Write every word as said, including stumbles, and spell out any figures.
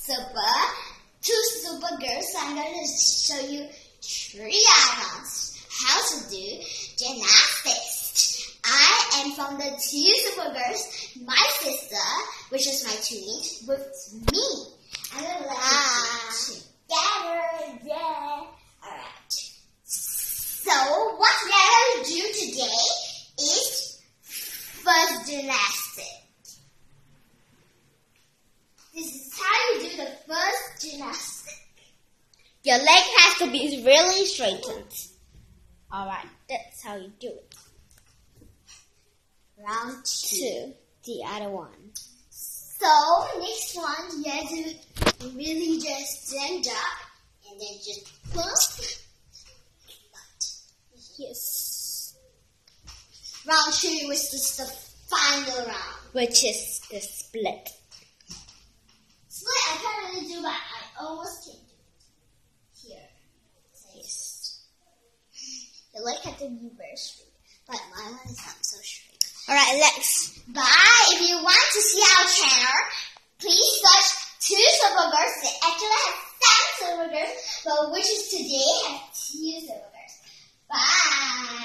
super, two super girls. So I'm going to show you three items how to do gymnastics. I am from the two super girls. My sister, which is my twin, with me. I'm going to let ah. you together. Yeah. Alright. So what we are going to do today is first gymnastics. This is how you do the first gymnastics. Your leg has to be really straightened. Alright, that's how you do it. Round two. two. The other one. So, next one, you have to really just stand up and then just pump. Yes. Round two was just the final round. Which is the split. Split I can't really do, but I almost can do it. Here. Yes. Your leg has to be very straight, but my one is not so straight. Alright, let's. But if you want to see our channel, please search two super girls. They actually have seven super girls, but which is today have two super girls. Bye.